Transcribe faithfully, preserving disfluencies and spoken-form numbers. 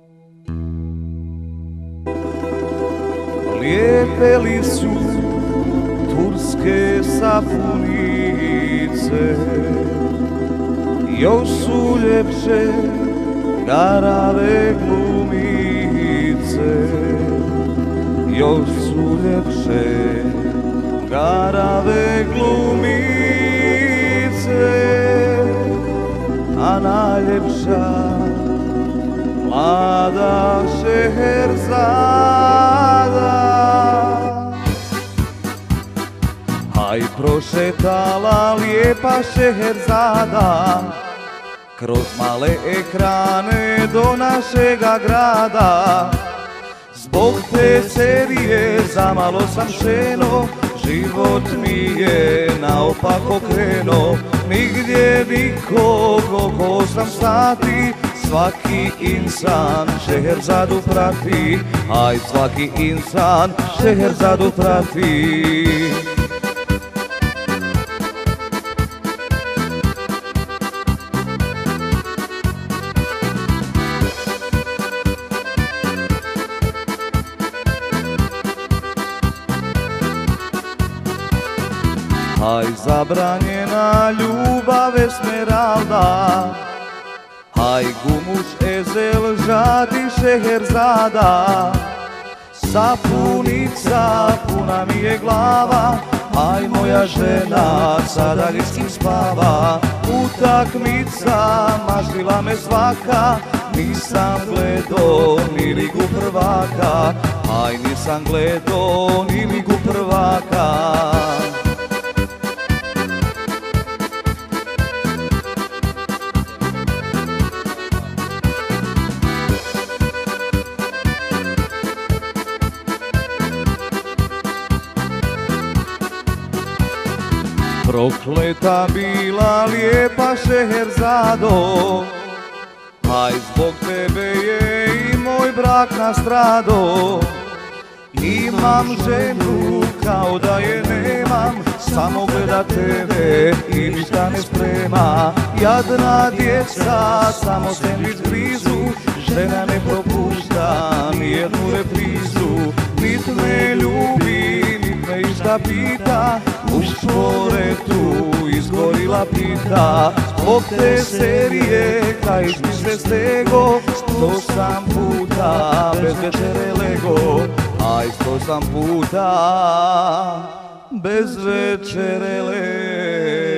Lijepe li su turske sapunice, još su ljepše garave glumice, još su ljepše garave glumice, a najljepša mlada Šeherzada. Aj prošetala lijepa Šeherzada kroz male ekrane do našega grada. Zbog te serije zamalo sam šeno, život mi je naopako krenuo. Nigdje nikog oko osam sati, svaki insan Šeherzadu prati. Aj svaki insan Šeherzadu prati. Aj zabranjena ljubav Esmeralda, aj gumuš Ezel žadi Šeherzada. Sapunica puna mi je glava, aj moja žena sa daljskim spava. Utakmica mažila me svaka, nisam gledo ni ligu prvaka. Aj nisam gledo ni ligu prvaka. Prokleta bila lijepa Šeherzado, aj zbog tebe je i moj brak nastrado. Imam ženu kao da je nemam, samo gleda tebe i ništa ne sprema. Jadna djeca, samo sendvič blizu, žena ne propušta nijednu reprizu. Nit me ljubi, nit me išta pita, u šporetu izgorila pita. Zbog te serije kaj mi sve stego, sto sam puta bez večere lego. Aj sto sam puta bez večere lego.